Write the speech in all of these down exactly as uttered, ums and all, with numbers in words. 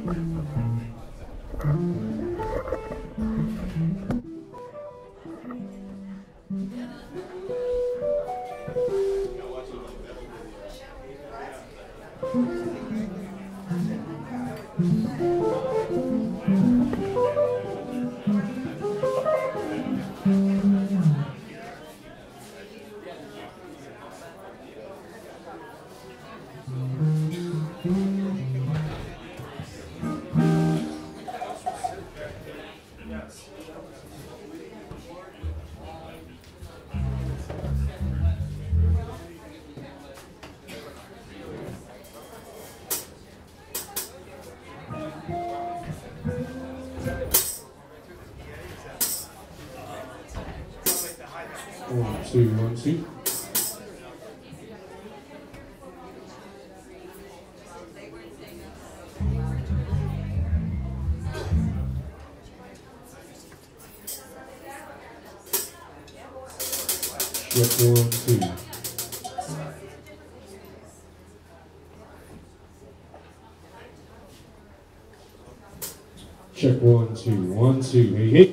One, two, one, two. Check one, two. Check one, two, one, two. Hey, hey.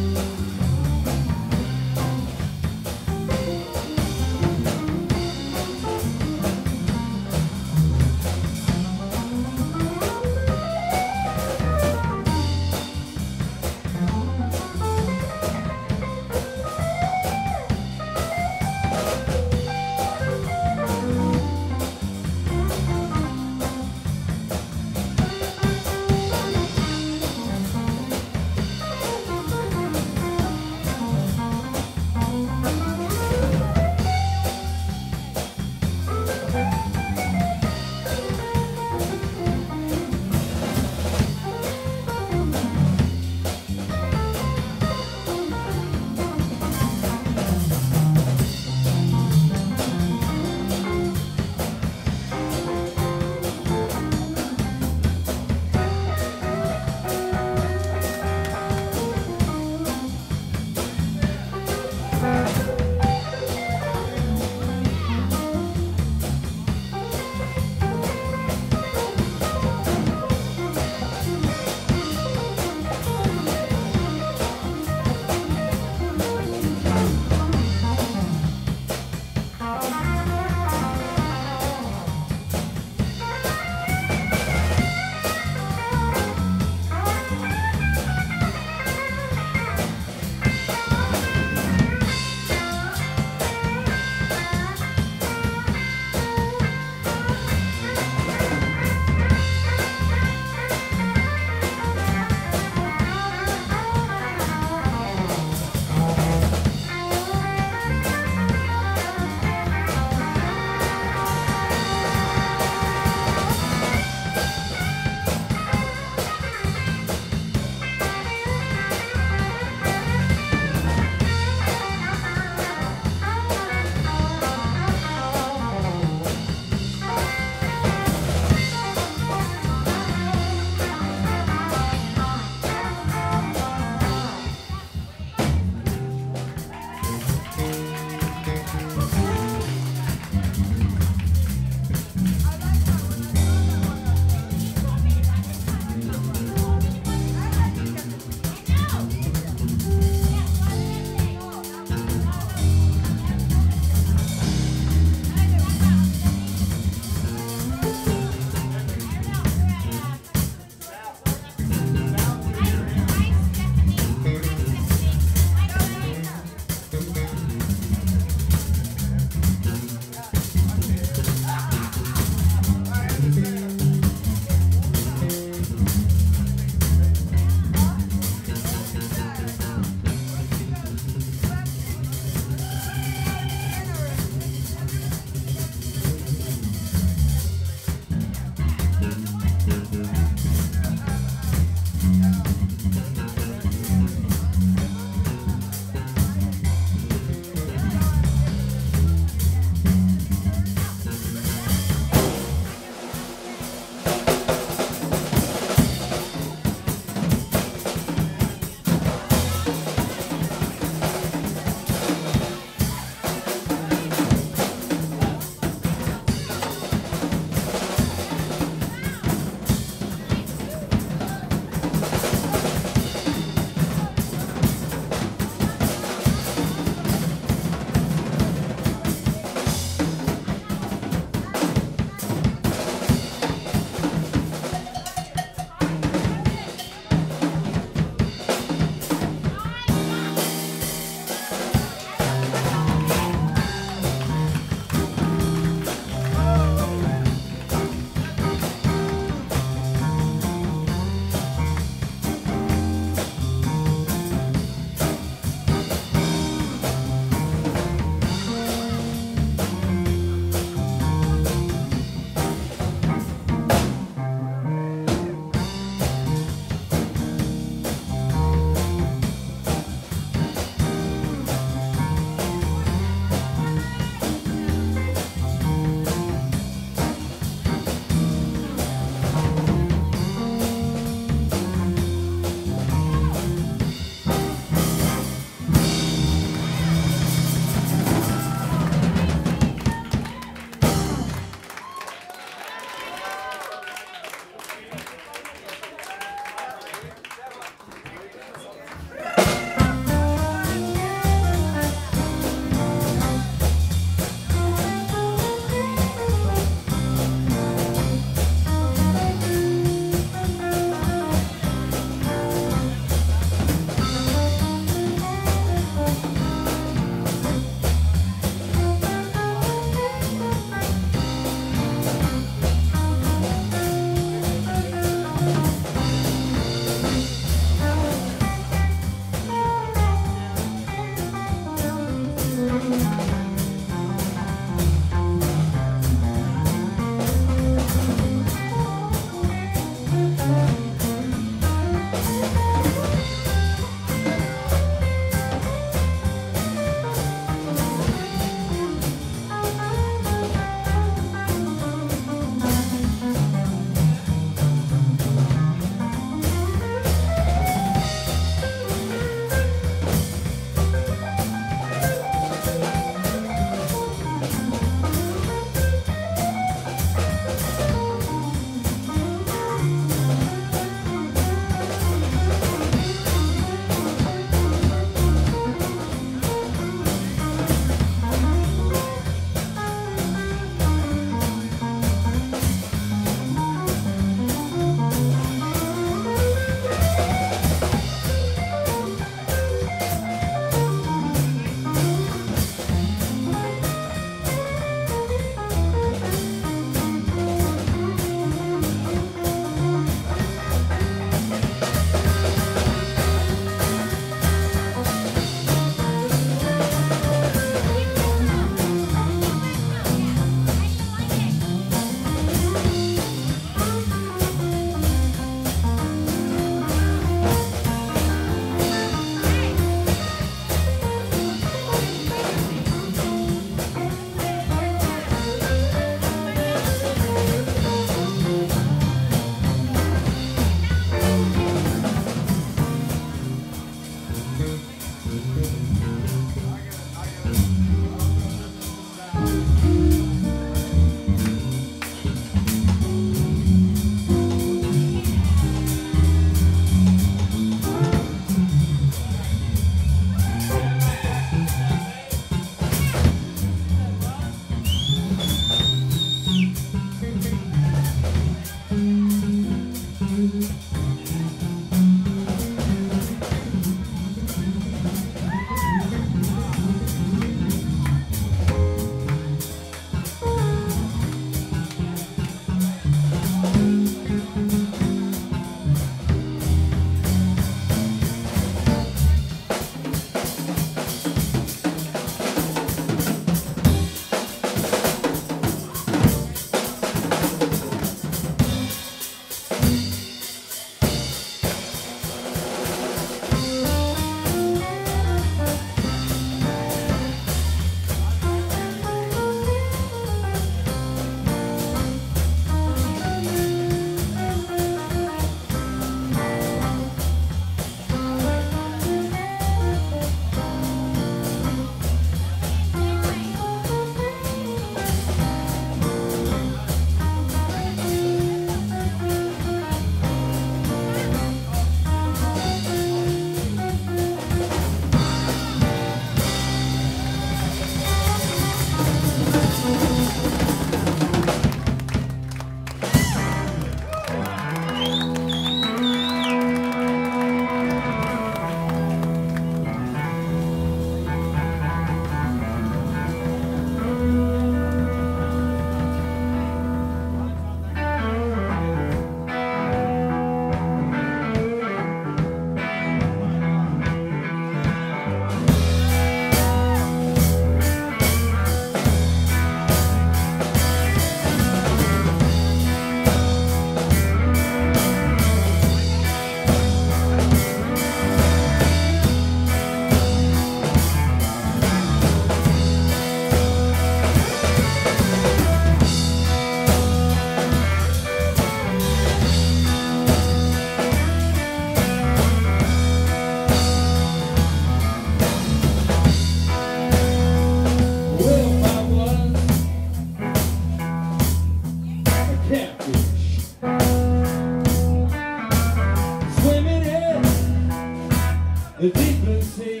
the deep blue sea.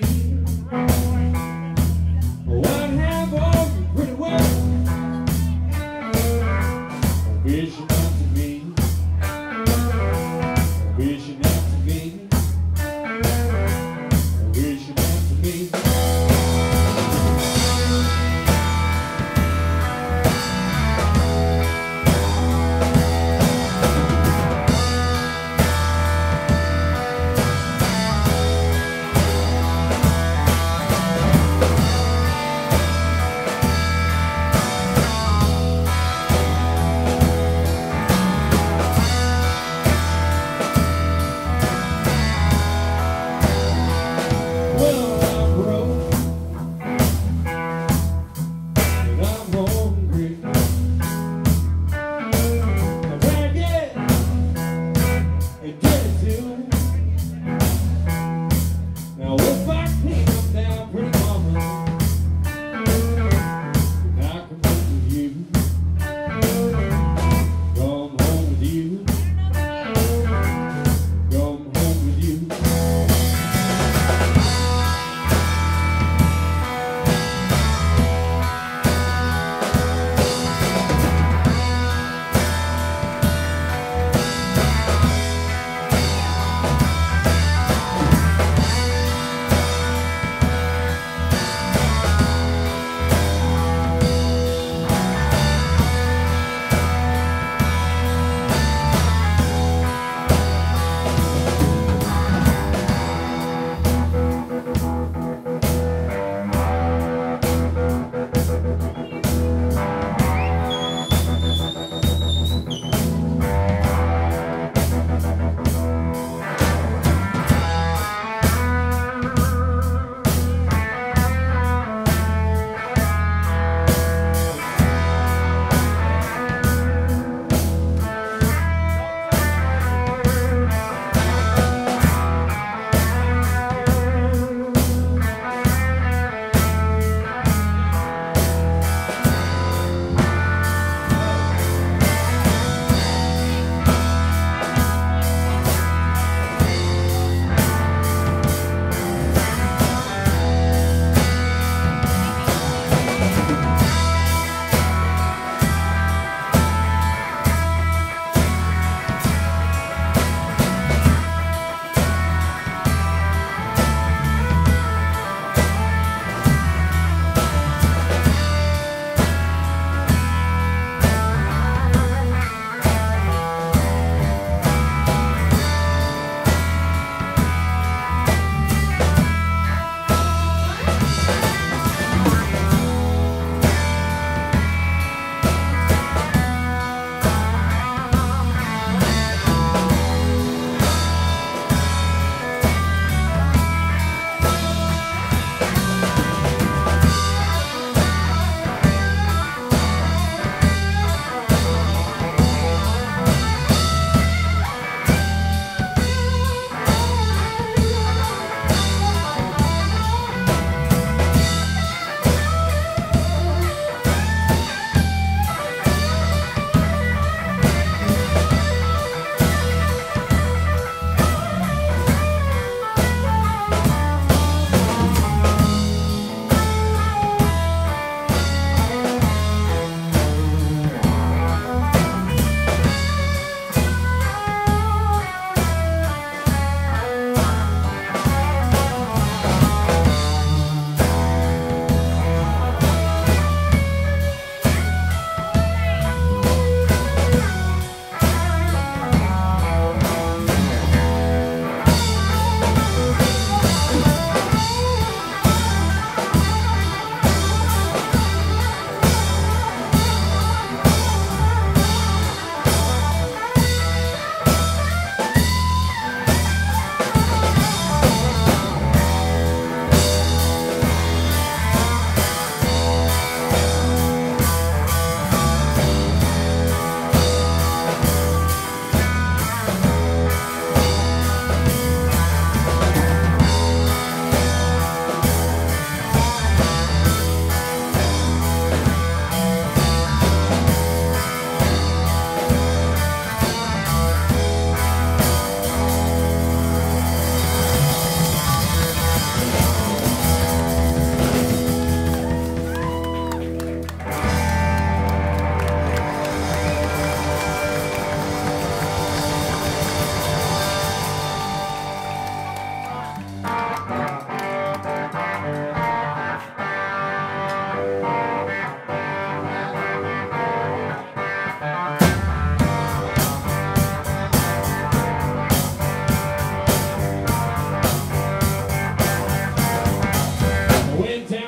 What have all you pretty well? Wish you not to me. Wish you not to me. Wish you not to me.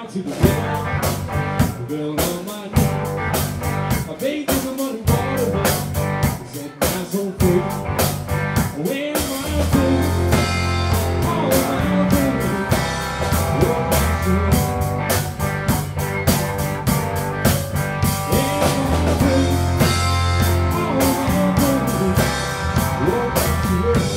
to the river, I fell on my knees. I bathed in the muddy water, I set my soul free. When my food, all my food, what my food. When my food, all my food, what my food.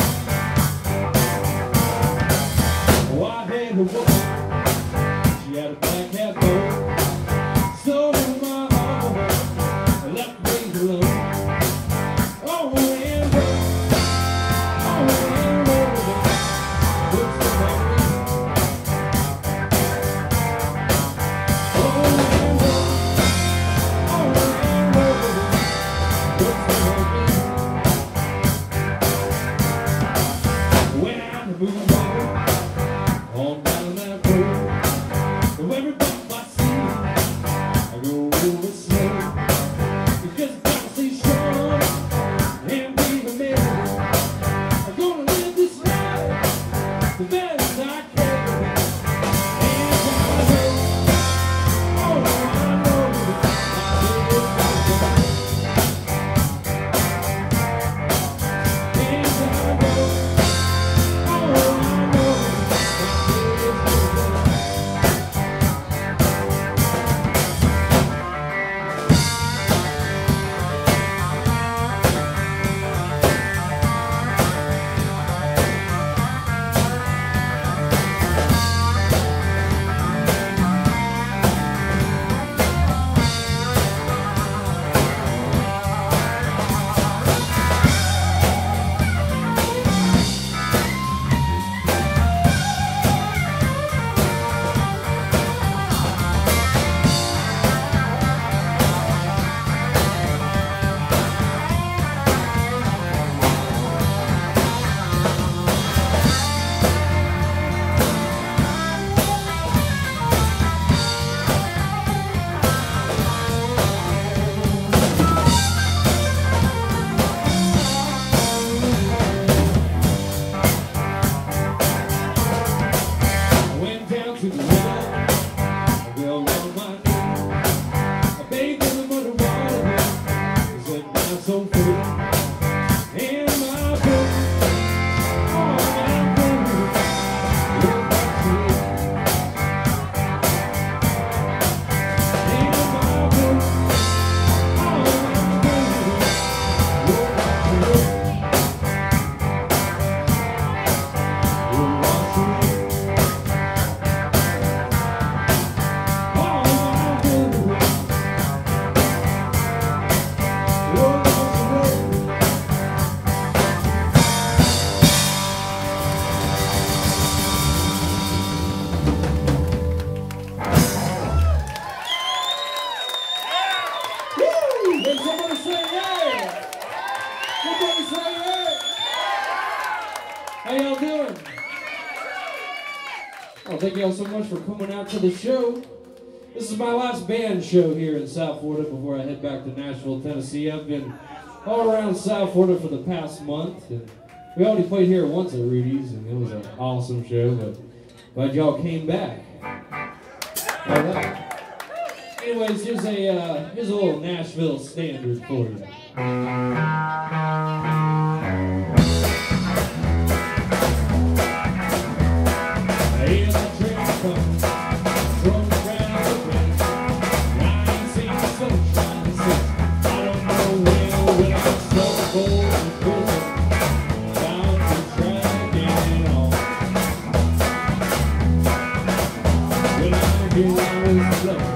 Oh, I had a woman. She had a black hat bow, stole in my heart, I left me alone. Oh, and oh, and oh, what's the memory? Oh, and oh, and oh, what's the memory? When I moved on, on down that road. Every bump I see, I go over slow. Because I gotta stay strong and be a man. I'm gonna live this life the best I can. And I know, oh I know, I did my best. And I know, oh I know, I did my best. To the river, I fell on my knees. I bathed in the muddy water, I set my soul free. And my foot, all my food, what my food. And my foot, all my food, what my food. What my food. Hey, somebody say yeah! Somebody say yeah! How y'all doing? Oh, thank y'all so much for coming out to the show. This is my last band show here in South Florida before I head back to Nashville, Tennessee. I've been all around South Florida for the past month. And we already played here once at Rudy's, and it was an awesome show, but glad y'all came back. All right. Anyways, here's a, uh, here's a little Nashville standard for you. Hear the train come from around the bend. I ain't seen the sunshine since I don't know when. When I'm so cold and prison, bound to drag it on. When I hear I was love.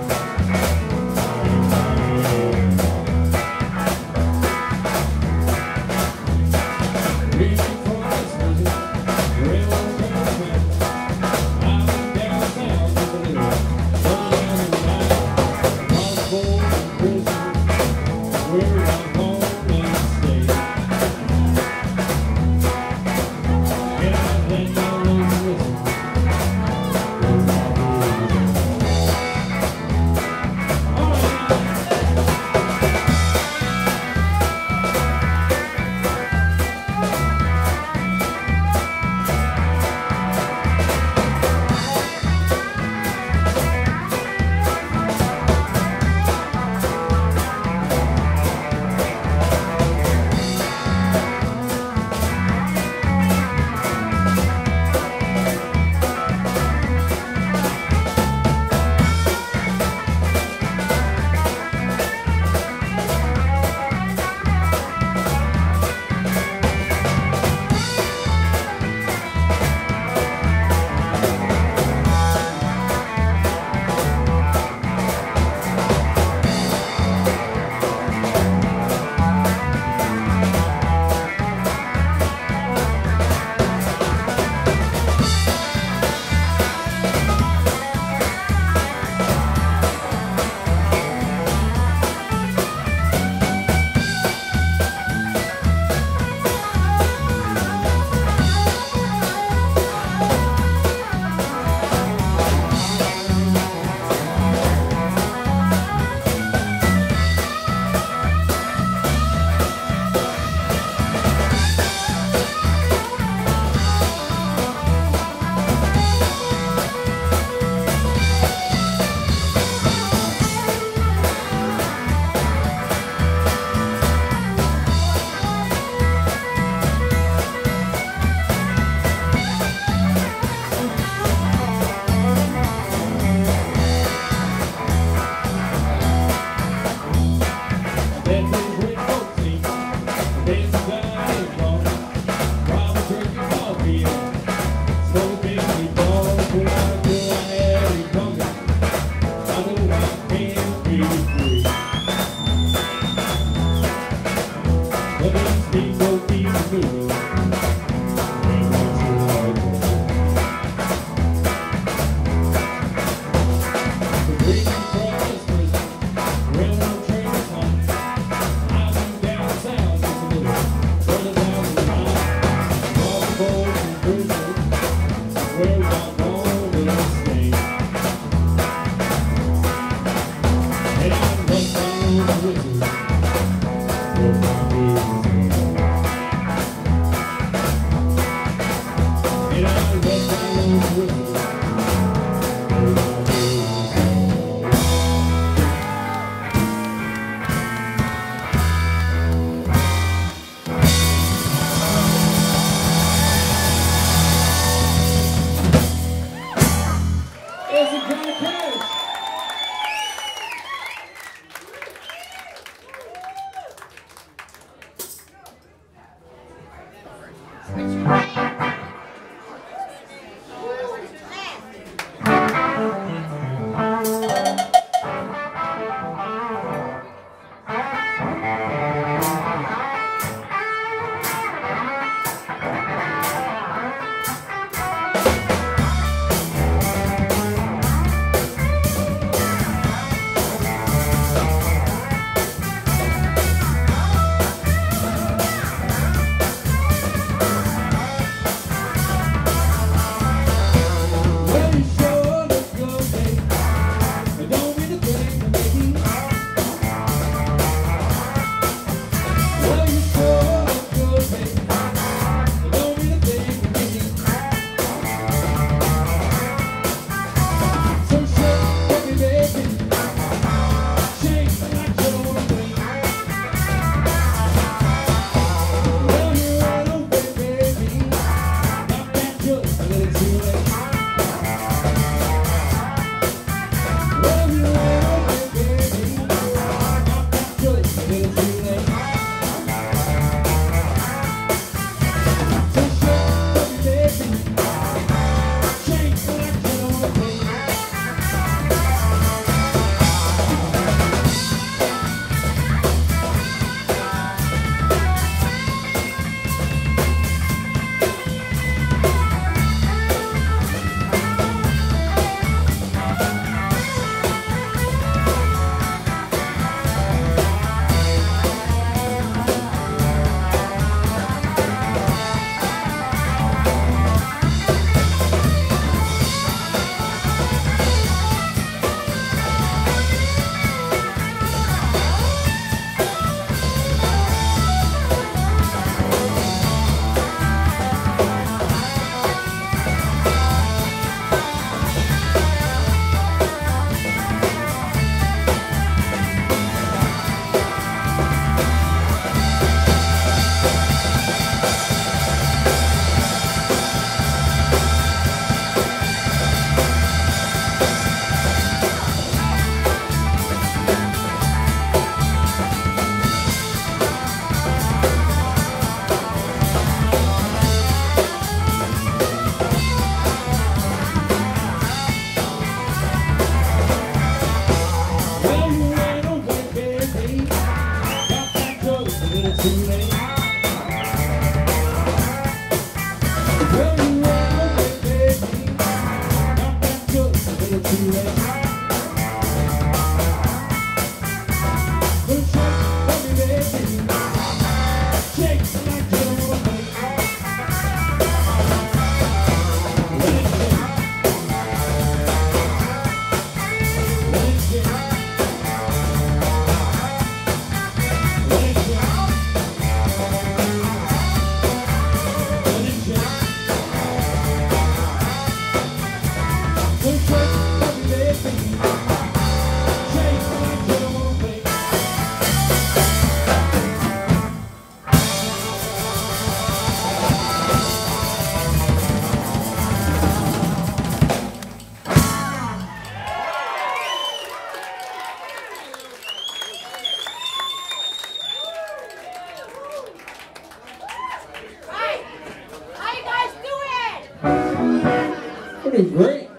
Doing great.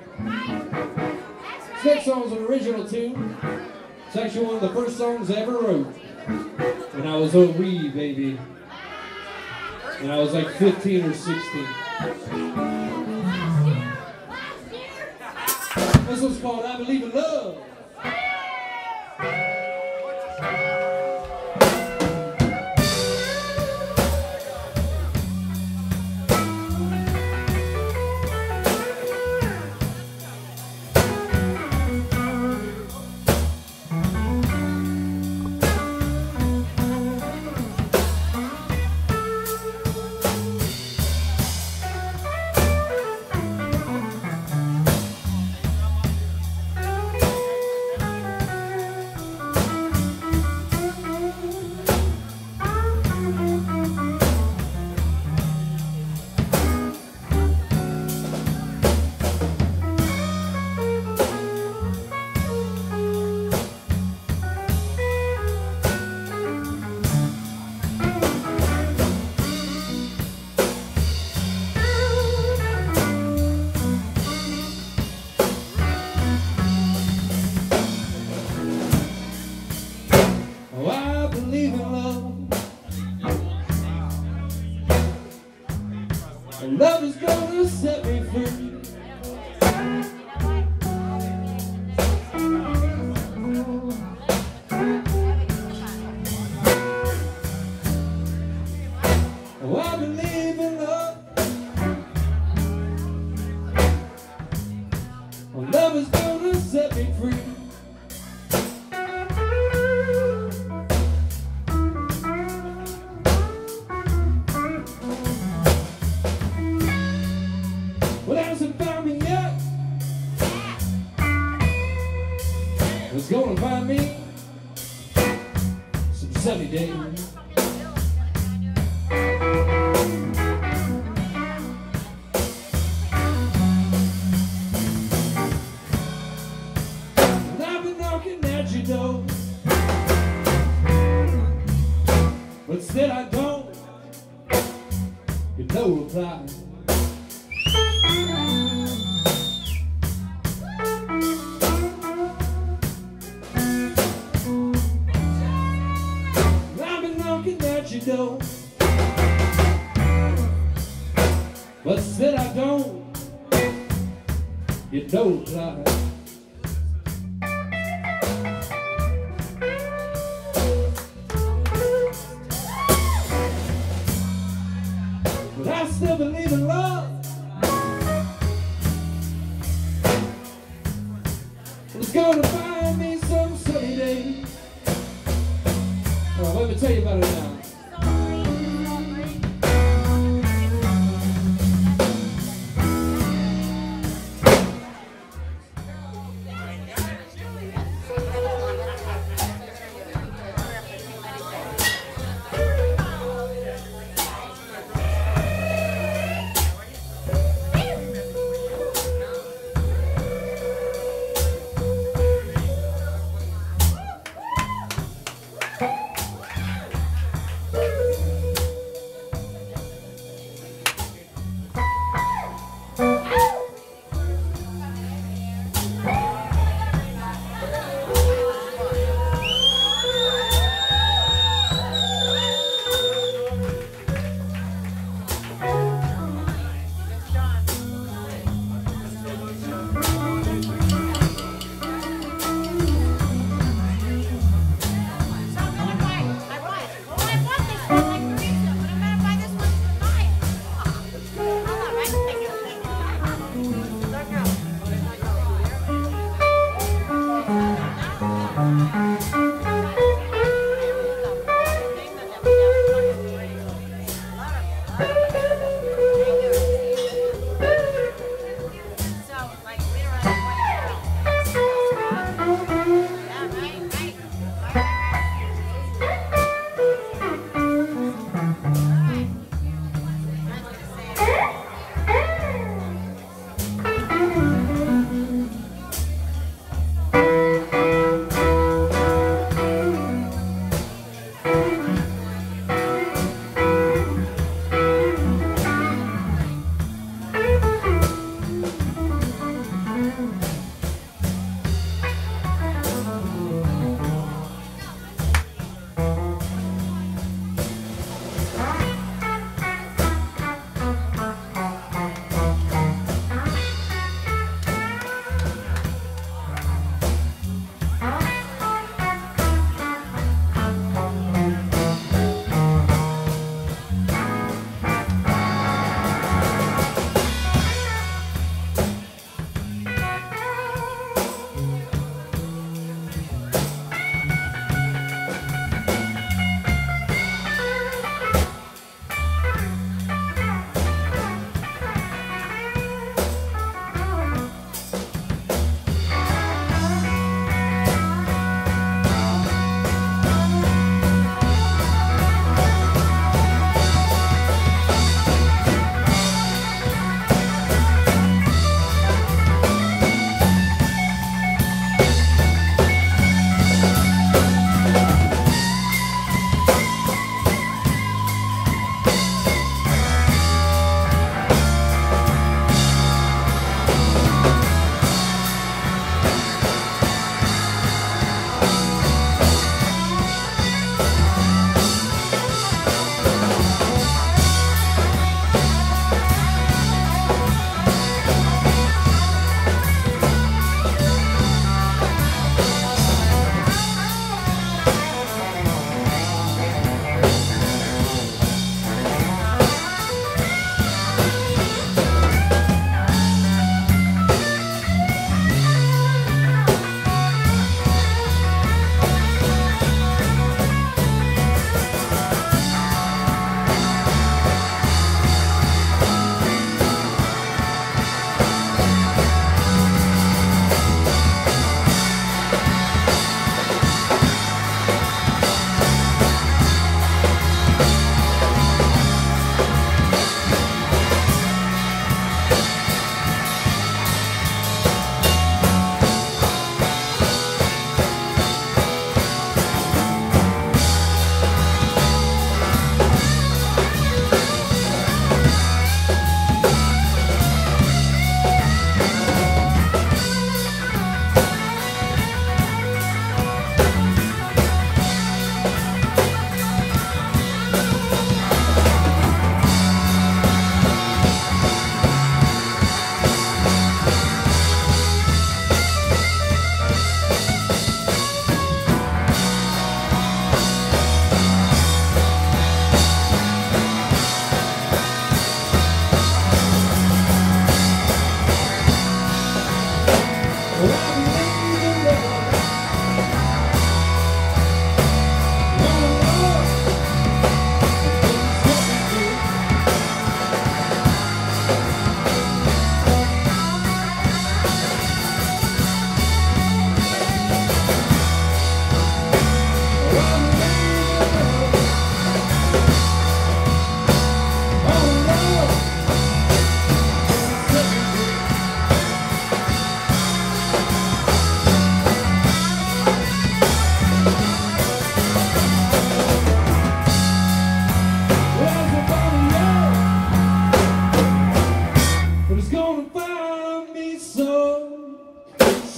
This next song's an original tune. It's actually one of the first songs I ever wrote when I was a wee baby. When I was like fifteen or sixteen. This one's called I Believe in Love. And love is gonna set me free. Oh, I believe in love. Oh, love is gonna set me free. Well, it hasn't found me yet. It's gonna find me some sunny days. And I've been knocking at your door, but still I don't get no reply. At your door, but still I don't get no reply. But I still believe in love. It's gonna find me some sunny day. Oh, let me tell you about it now.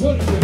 What is it?